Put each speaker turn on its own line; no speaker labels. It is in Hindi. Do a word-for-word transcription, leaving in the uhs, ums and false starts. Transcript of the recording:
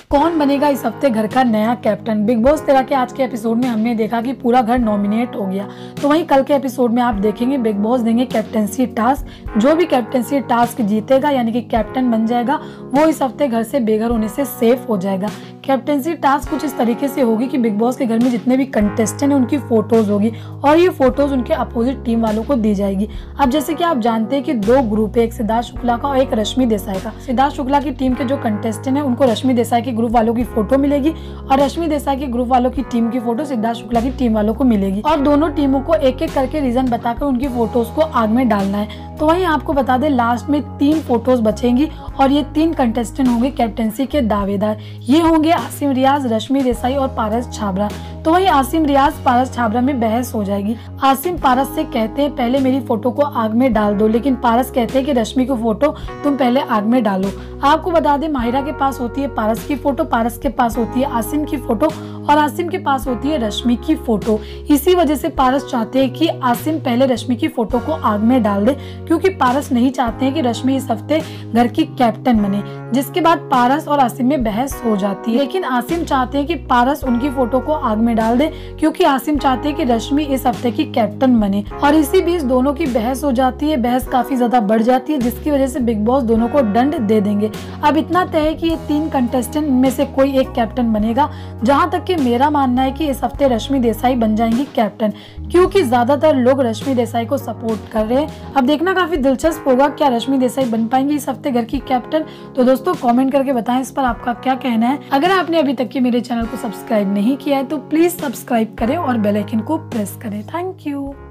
कौन बनेगा इस हफ्ते घर का नया कैप्टन। बिग बॉस तेरह के आज के एपिसोड में हमने देखा कि पूरा घर नॉमिनेट हो गया। तो वहीं कल के एपिसोड में आप देखेंगे बिग बॉस देंगे कैप्टनसी टास्क। जो भी कैप्टनसी टास्क जीतेगा यानी कि कैप्टन बन जाएगा वो इस हफ्ते घर से बेघर होने से सेफ हो जाएगा। कैप्टनसी टास्क कुछ इस तरीके से होगी कि बिग बॉस के घर में जितने भी कंटेस्टेंट हैं उनकी फोटोज होगी और ये फोटोज उनके अपोजिट टीम वालों को दी जाएगी। अब जैसे कि आप जानते हैं कि दो ग्रुप है, एक सिद्धार्थ शुक्ला का और एक रश्मि देसाई का। सिद्धार्थ शुक्ला की टीम के जो कंटेस्टेंट हैं उनको रश्मि देसाई के ग्रुप वालों की फोटो मिलेगी और रश्मि देसाई के ग्रुप वालों की टीम की फोटो सिद्धार्थ शुक्ला की टीम वालों को मिलेगी और दोनों टीमों को एक एक करके रीजन बताकर उनकी फोटोज को आग में डालना है। तो वहीं आपको बता दें लास्ट में तीन फोटोज बचेंगी और ये तीन कंटेस्टेंट होंगे कैप्टनसी के दावेदार। ये होंगे आसिम रियाज, रश्मि देसाई और पारस छाबड़ा। तो वहीं आसिम रियाज पारस छाबड़ा में बहस हो जाएगी। आसिम पारस से कहते हैं पहले मेरी फोटो को आग में डाल दो, लेकिन पारस कहते हैं कि रश्मि की फोटो तुम पहले आग में डालो। आपको बता दें माहिरा के पास होती है पारस की फोटो, पारस के पास होती है आसिम की फोटो और आसिम के पास होती है रश्मि की फोटो। इसी वजह से पारस चाहते हैं कि आसिम पहले रश्मि की फोटो को आग में डाल दे, क्योंकि पारस नहीं चाहते हैं कि रश्मि इस हफ्ते घर की कैप्टन बने। जिसके बाद पारस और आसिम में बहस हो जाती है, लेकिन आसिम चाहते हैं कि पारस उनकी फोटो को आग में डाल दे, क्योंकि आसिम चाहते हैं कि रश्मि इस हफ्ते की कैप्टन बने। और इसी बीच दोनों की बहस हो जाती है, बहस काफी ज्यादा बढ़ जाती है, जिसकी वजह से बिग बॉस दोनों को दंड दे देंगे। अब इतना तय है कि ये तीन कंटेस्टेंट में से कोई एक कैप्टन बनेगा। जहां तक कि मेरा मानना है कि इस हफ्ते रश्मि देसाई बन जाएंगी कैप्टन, क्योंकि ज्यादातर लोग रश्मि देसाई को सपोर्ट कर रहे हैं। अब देखना काफी दिलचस्प होगा क्या रश्मि देसाई बन पाएंगी इस हफ्ते घर की कैप्टन। तो दोस्तों कमेंट करके बताएं इस पर आपका क्या कहना है। अगर आपने अभी तक के मेरे चैनल को सब्सक्राइब नहीं किया है तो प्लीज सब्सक्राइब करें और बेल आइकन को प्रेस करें। Thank you.